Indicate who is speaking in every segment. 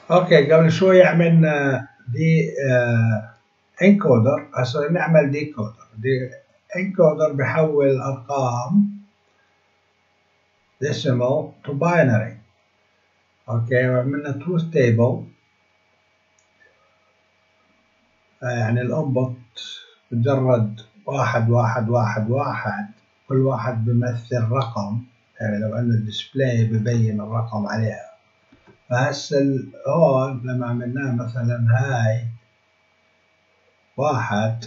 Speaker 1: اوكي، قبل شوي عملنا دي انكودر، هسه نعمل ديكودر. دي انكودر بحول الارقام decimal to binary. اوكي، وعملنا truth table، يعني الانبوت مجرد 1 1 1 1، كل واحد بيمثل رقم، يعني لو أن الديسبلاي ببين الرقم عليها. فهسه هون لما عملناه مثلا هاي 1،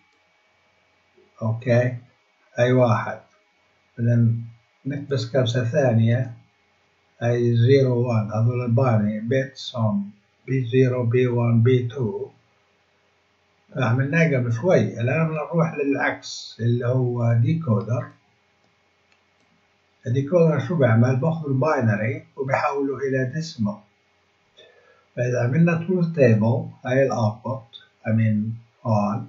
Speaker 1: اوكي، هاي 1، بعدين نكبس كبسة ثانية، هاي 0 1، هذول الباينري بيتس هم B0 B1 B2. عملناه قبل شوي. الآن نروح للعكس اللي هو ديكودر. الديكودر شو بيعمل؟ باخذ الباينري وبحوله إلى ديسمال. فإذا عملنا تروث تيبل، هاي الأوتبوت هون،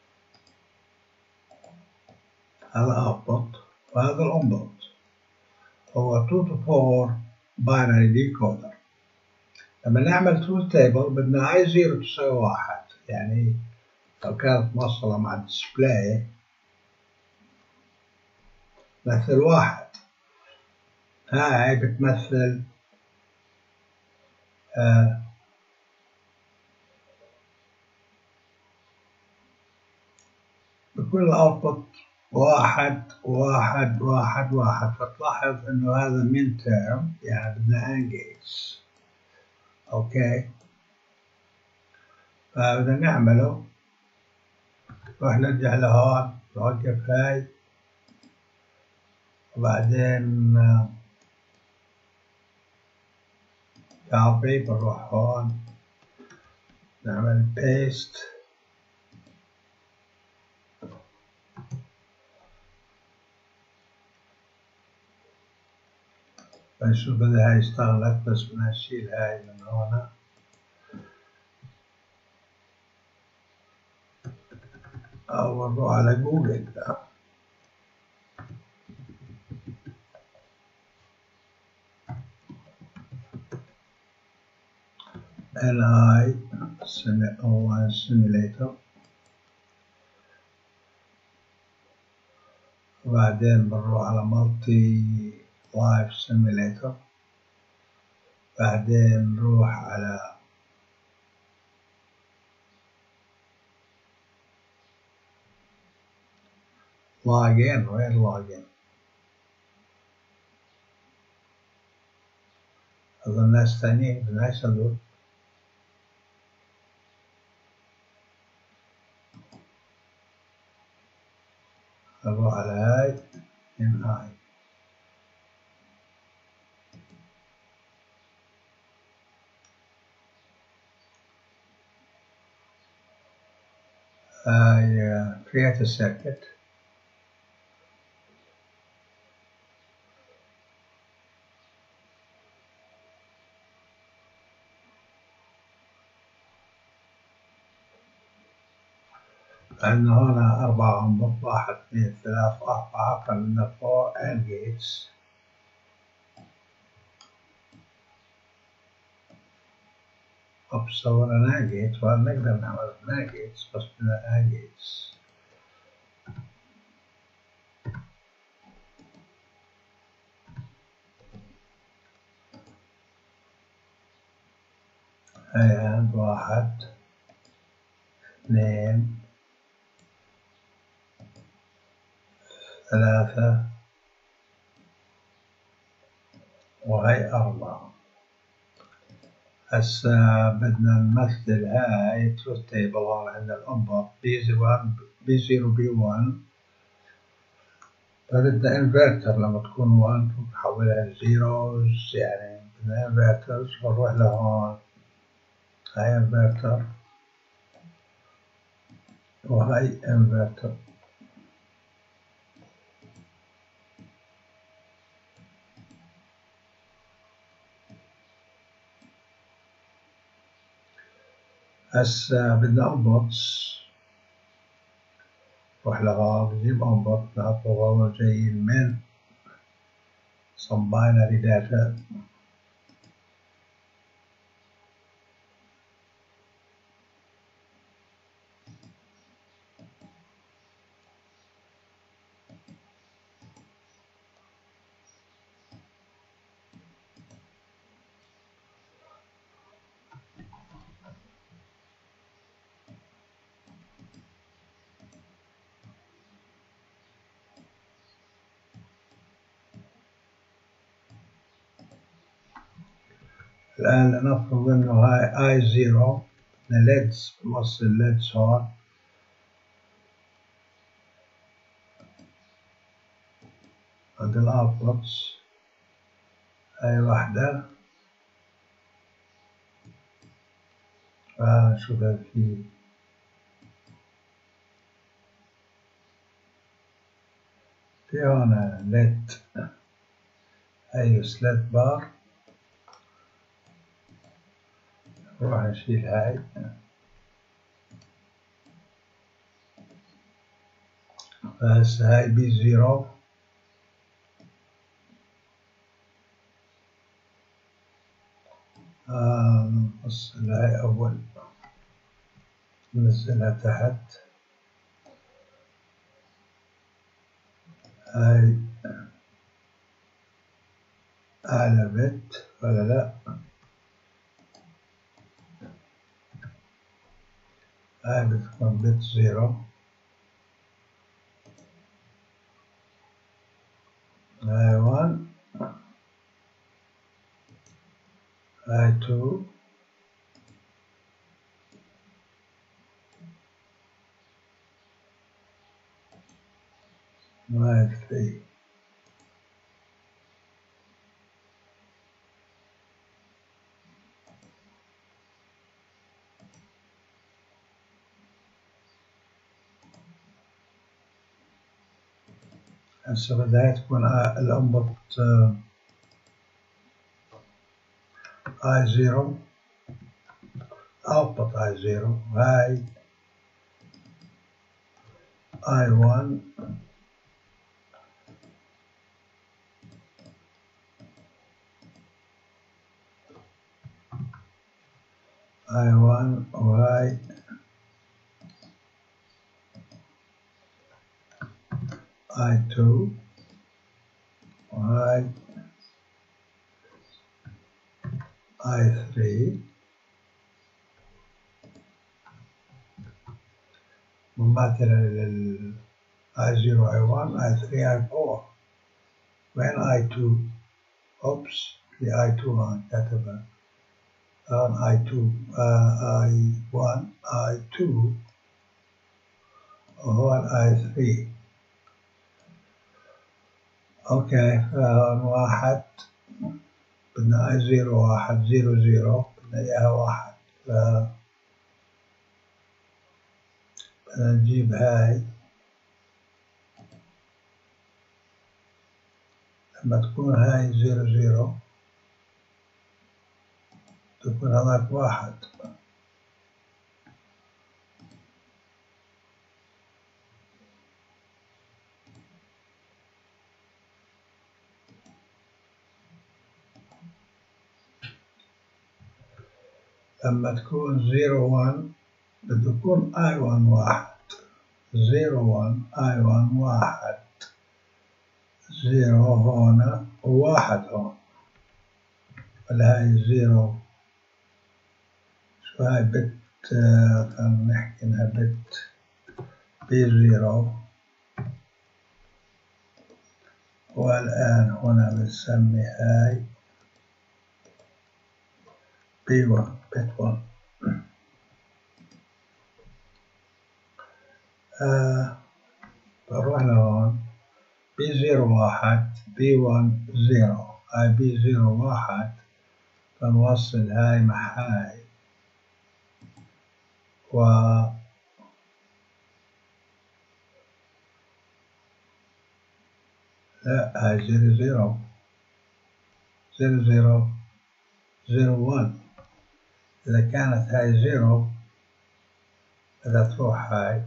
Speaker 1: هذا الأوتبوت وهذا الإنبوت، هو 2 to 4 باينري ديكودر. لما نعمل تروث تيبل بدنا هاي 0 تساوي 1، يعني لو كانت موصلة مع الديسبلاي مثل 1، هاي بتمثل بكل الأوتبوت 1 1 1 1. فتلاحظ إنه هذا من تيرم، يعني بدنا انجيج. أوكي، فبدنا نعمله. راح نرجع لهون، نوقف هاي، وبعدين كوبي، بنروح هون نعمل بيست، بنشوف إذا هاي اشتغلت. بس بدنا نشيل هاي من هون، أو نروح على جوجل. NI simulator، وبعدين بنروح على مالتي لايف سيميليتر، بعدين نروح على لاجين. وين لاجين؟ هذول الناس تانيين بدناش هذول. نروح على هاي NI، create a circuit. عندنا هنا 4 أنبوب، 1 2 3 4، فعندنا 4 AND gates. سوينا NAND gates، ونقدر نعمل NAND gates، بس بدنا AND gates. هاي AND 1 2 3، وهي 4. هسا بدنا نمثل هاي تروث تيبل. هون عندنا الانبوت B0 B1، فبدنا انفرتر. لما تكون 1 نحولها لزيروز، يعني بدنا انفرترز. بنروح لهون، هاي انفرتر وهاي انفرتر. هسا بدنا انبوتس، نروح لهون بنجيب انبوت، نحطه هون جايين من some binary data. الآن لنفرض إنه هاي I0 ليدز بنوصل ليدز هون. عند الأوتبوتس هاي واحدة، فنشوفها في هون ليد، هاي سلات بار. نروح نشيل هاي، فهسه هاي B0 نوصل هاي أول، ننزلها تحت. هاي أعلى بت ولا لأ؟ هاي بتكون بت 0. هاي 1، هاي 2، وهاي 3. هسه بدها تكون الانبوت I0 output I0. هاي I1 I1 وهاي I2 وهاي I3 مماثلة لل I0 I1 I3 I4. وين I2؟ أوبس، في I2 هون كاتبها هون I2 I1 I2 وهون I3. أوكي، فهون واحد، بدنا I0 1 0 0، بدنا إياها 1. بدنا نجيب هاي، لما تكون هاي 0 0 تكون هذاك 1. لما تكون 0 1 بده يكون I1 1. 0 1 I1 1 0 هون وواحد هون، ولا هاي 0 شو هاي بت، خلينا نحكي انها بت B0. والآن هنا بنسمي هاي B1 بت 1. بنروح لهون B0 1 B1 0. هاي B0 1 بنوصل هاي مع هاي، و لا، هاي 0 0 0 0 0 1. إذا كانت هاي 0 بدها تروح هاي.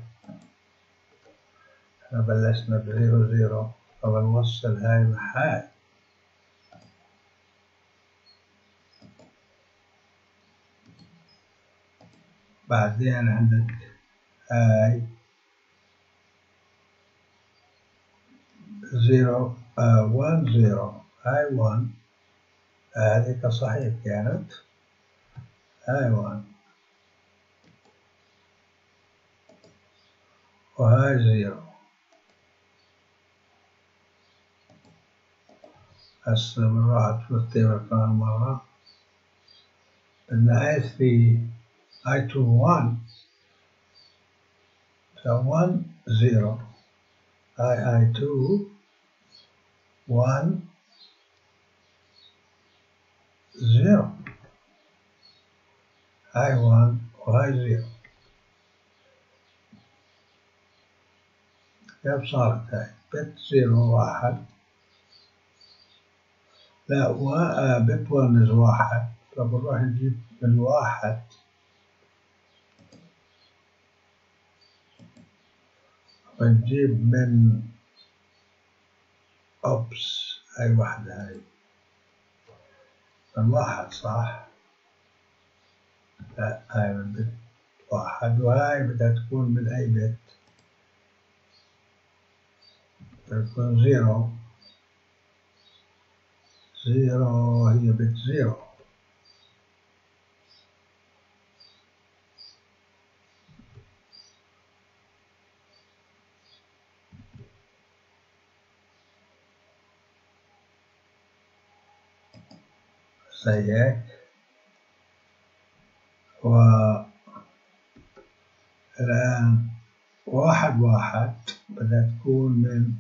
Speaker 1: احنا بلشنا ب 0 0، فبنوصل هاي مع هاي. بعدين عندك هاي 0 1 0. هاي 1 هذيك صحيح كانت هاي 1 وهاي 0. هسه بنروح نشوف التيبل كمان مرة. بدنا I3 I2 1 1 0 I2 1 0 I1 وهاي 0. كيف صارت هاي؟ بت 0 1 لا بت 1 1 فبنروح نجيب من 1 ونجيب من أوبس هاي واحدة هاي من 1 صح؟ لا هاي من بت 1 وهاي بدها تكون من أي بت؟ بدها تكون 0 0 هي بت 0. زي هيك. والآن 1 بدها تكون من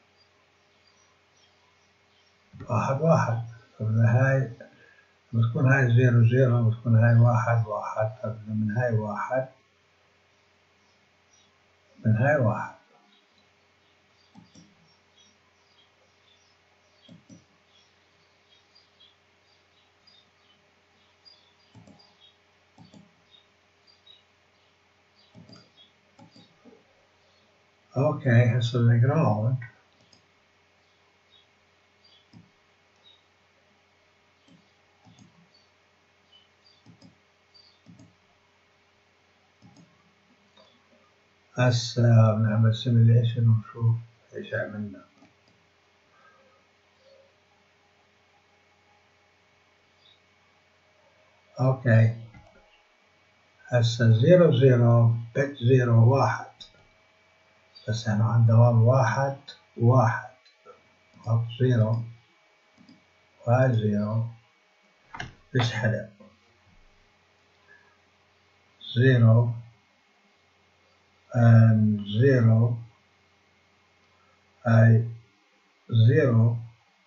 Speaker 1: 1 فبدها هاي بتكون هاي 0 0 بتكون هاي 1 فبدنا من هاي 1 من هاي 1. أوكي هسه الجراوند هسه بنعمل سيميليشن ونشوف ايش عملنا. اوكي هسه 0 0 بت 0 1 بس احنا عندنا 1 1 نحط 0 وهاي 0 فيش حدا 0 and 0 هاي 0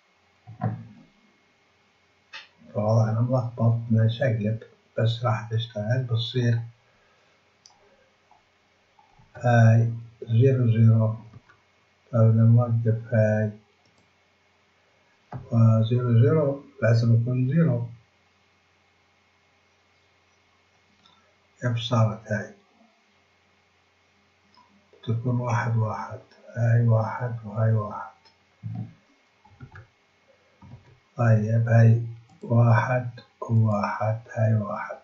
Speaker 1: طبعا أنا ملخبط مش هقلب بس راح تشتغل بتصير هاي 0 0 فبدنا نوقف هاي و 0 0 لازم يكون 0. كيف صارت هاي؟ تكون 1 هاي 1 وهاي 1. طيب هاي 1 و1 هاي 1.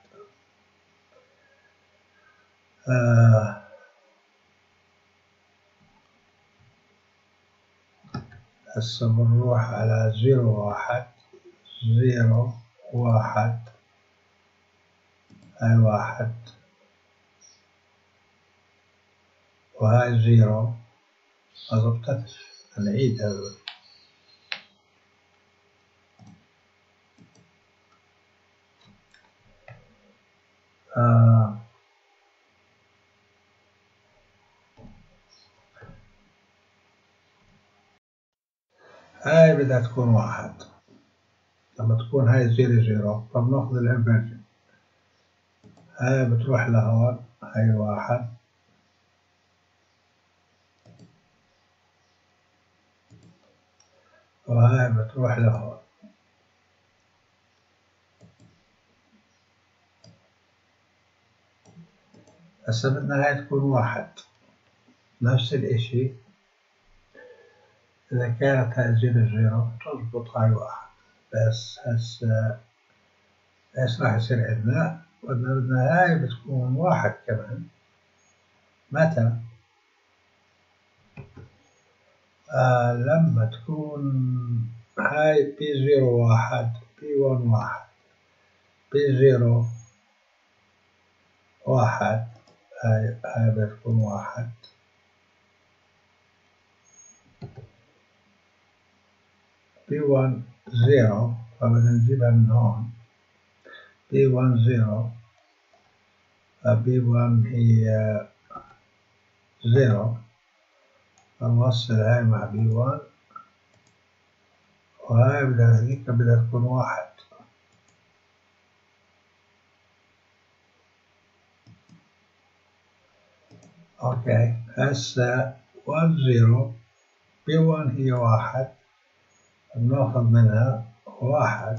Speaker 1: هسه بنروح على 0 1 0 1 هاي 1 وهاي 0 ما ضبطتش. نعيد هذول. هاي بدها تكون 1 لما تكون هاي 0 0 فبناخذ الانفرجن. هاي بتروح لهون هاي 1 وهاي بتروح لهون. هسه بدنا هاي تكون 1 نفس الاشي. إذا كانت هاي 0 0 تضبط هاي 1 بس هسه ايش راح يصير عندنا؟ بدنا هاي بتكون 1 كمان. متى؟ لما تكون هاي P0 1 P1 1 P0 1 هاي بتكون 1 P1 0 فبدنا نجيبها من هون B1 0 B1 هي 0 فنوصل هاي مع B1 وهاي بدها تكون 1. اوكي هسه 1 0 B1 هي 1 بناخذ منها 1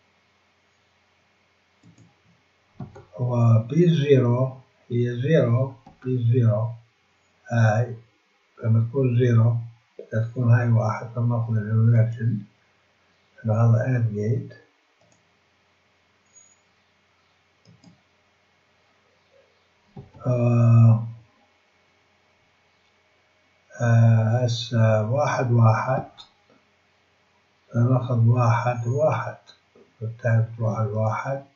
Speaker 1: و B0 هي 0 B0 هاي لما تكون 0 بدها تكون هاي 1 فبناخذ الانفرجن هذا AND جيت. هسه 1 1 ناخذ 1 1 بالتالي بتروح على 1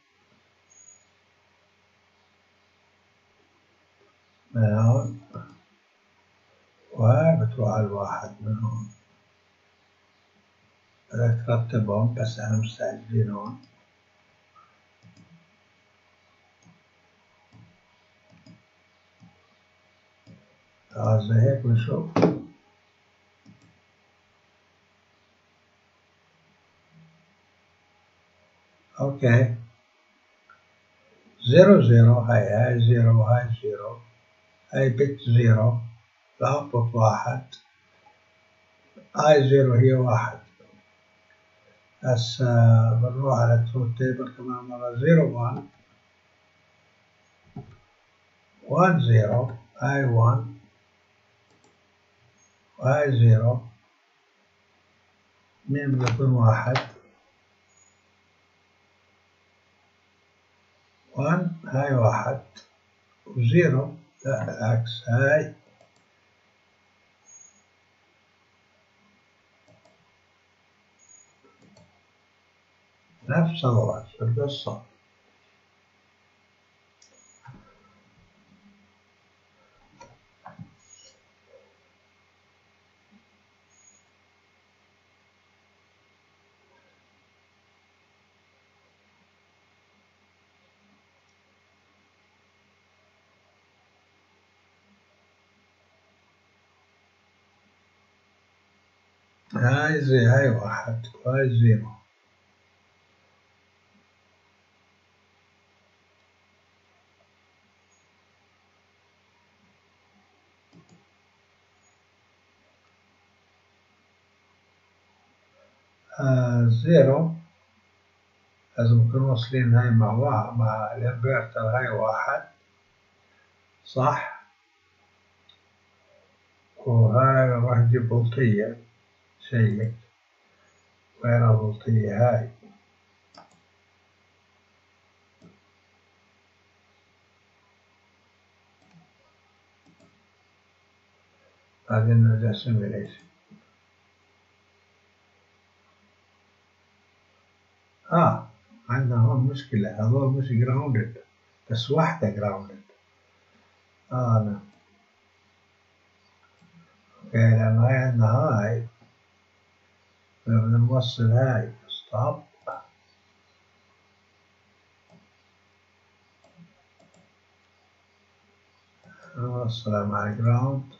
Speaker 1: من هون وهاي بتروح على 1 من هون. بدك ترتبهم بس احنا مستعجلين هون. زي هيك بنشوف. اوكي 0 0 هاي 0 وهاي 0 هاي بت 0 الاوتبوت 1 هاي 0 هي 1. هسه بنروح على التروث تيبل كمان مرة 0 1 1 0 هاي 1 وهاي 0 مين بده يكون 1 1 هاي 1 و0 لا العكس هاي نفس القصة. هاي زي هاي 1 وهاي 0 0 لازم نكون واصلين هاي مع الانفرتر هاي 1 صح. وهاي راح نجيب بلطية شيك وين البلطية هاي بعدين نرجع سيميليشن. عندنا هون مشكلة هذول مش جراوندد بس واحدة جراوندد. نعم اوكي لأن هاي عندنا هاي بدنا نوصل هاي ستوب نوصلها مع الجراوند.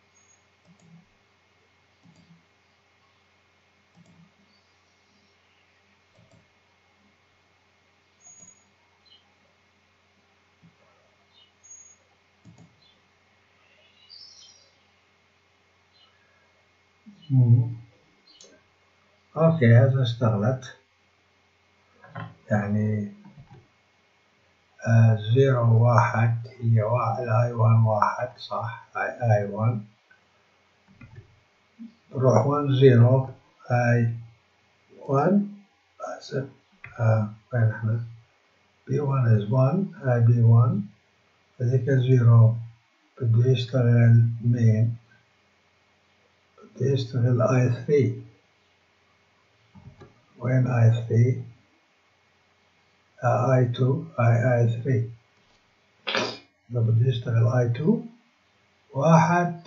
Speaker 1: اوكي هذا اشتغلت يعني 0 1 هي هاي 1 صح هاي 1 نروح 1 0 هاي 1 آسف وين احنا B1 is 1 هاي B1 هذيك 0 بده يشتغل مين بده يشتغل I3 وين I3 I2 I3 إذا بده يشتغل I2 1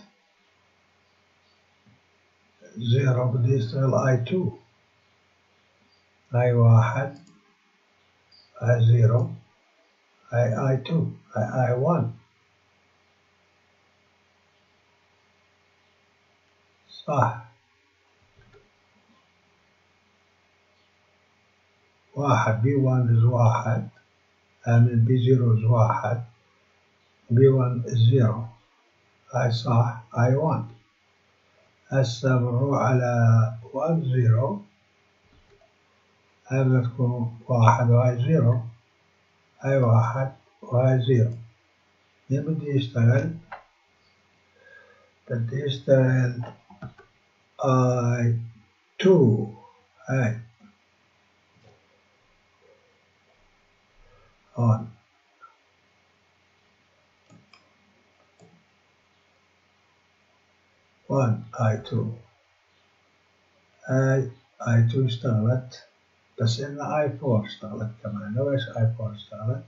Speaker 1: 0 بده يشتغل I2 هاي 1 هاي 0 هاي 2 هاي 1 صح. 1 B1 is 1 and B0 is 1 B1 is 0 هاي صح هاي 1. هسه بنروح على 1 0 هاي بدها تكون 1 وهاي 0 هاي 1 وهاي 0. مين بده يشتغل؟ بده يشتغل I2 هاي هون 1 I2 هاي I2 اشتغلت بس إن I4 اشتغلت كمان. لو إيش I4 اشتغلت؟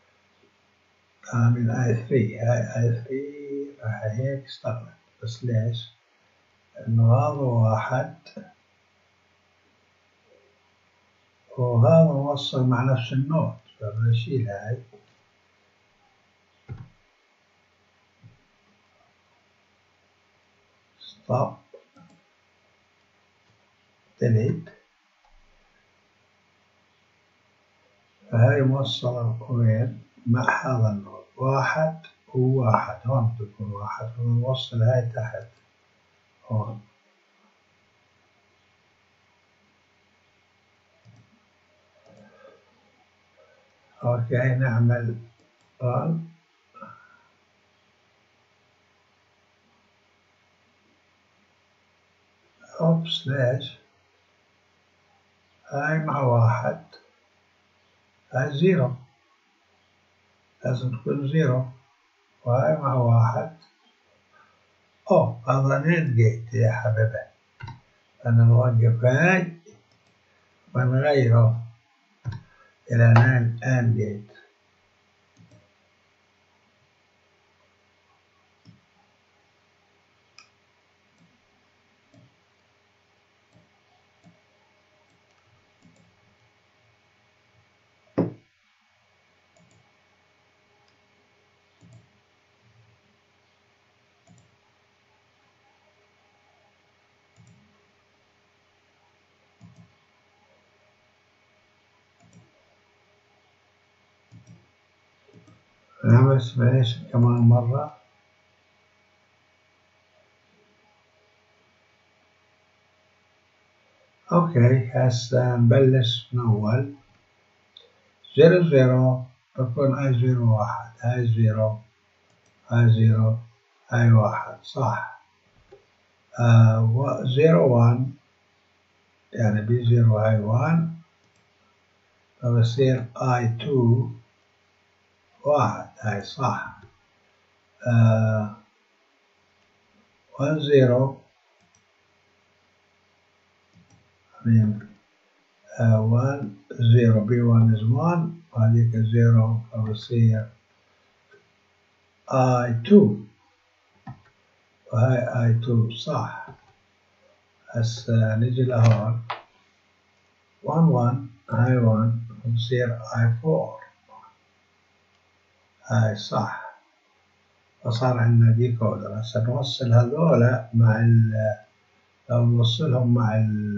Speaker 1: من I3 هاي I3 راح هيك اشتغلت بس ليش؟ لأنه هذا 1 وهذا موصل مع نفس النود فبنشيل هاي stop delete. فهاي موصلة وين؟ مع هذا النود 1 و1 هون بتكون 1 ونوصل هاي تحت هون. أوكي نعمل run. أوبس ليش؟ هاي مع 1 هاي 0 لازم تكون 0 وهاي مع 1. أوه هذا نيل جيت يا حبيبي. أنا نوقف هاي ونغيره إلى نيل آند جيت. نعمل سيميليشن كمان مرة. أوكي هسا نبلش من أول 0 0 بكون هاي 0 1 هاي 0 هاي 0 هاي 1 صح. 0 1 يعني بي 0 هاي 1 فبصير I2 1 هاي صح. 1 0 1 0 B1 is 1 وهذيك 0 فبصير I2 وهاي I2 صح. هسا نجي لهون 1 1 هاي 1 بصير I4 هاي صح. فصار عندنا ديكودر. هسا نوصل هذولا مع لو نوصلهم مع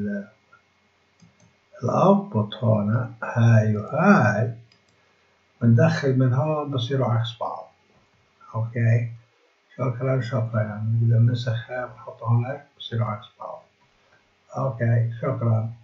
Speaker 1: الاوتبوت هون هاي وهاي وندخل من هون بصيروا عكس بعض. اوكي شكرا يعني نقدر نسخها ونحطها هناك بصيروا عكس بعض. اوكي شكرا.